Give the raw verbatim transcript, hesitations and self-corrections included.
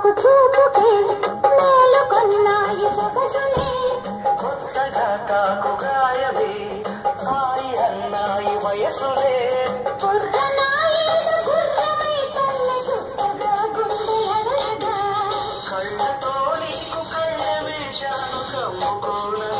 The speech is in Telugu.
చూపుకే మేలుకొన్నాయి సొగసులే కొత్తగా తాకు గాయమే హాయి అన్నాయి వయసులే బుర్రనాయి గుర్రమై కళ్ళ చుట్టగా గుండె అడగగా కళ్ళతో నీకు కళ్ళ వేషాను కమ్ముకోన